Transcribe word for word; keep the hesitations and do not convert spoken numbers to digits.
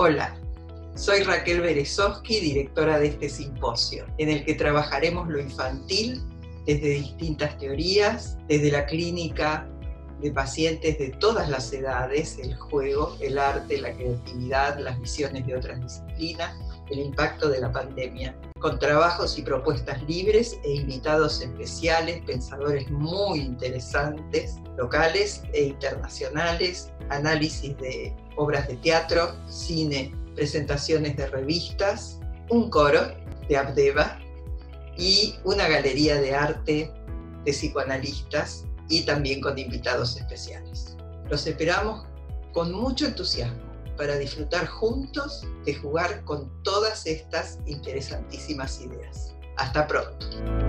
Hola, soy Raquel Berezovsky, directora de este simposio, en el que trabajaremos lo infantil desde distintas teorías, desde la clínica de pacientes de todas las edades, el juego, el arte, la creatividad, las visiones de otras disciplinas, el impacto de la pandemia, con trabajos y propuestas libres e invitados especiales, pensadores muy interesantes, locales e internacionales, análisis de obras de teatro, cine, presentaciones de revistas, un coro de Abdeva y una galería de arte de psicoanalistas y también con invitados especiales. Los esperamos con mucho entusiasmo para disfrutar juntos de jugar con todas estas interesantísimas ideas. Hasta pronto.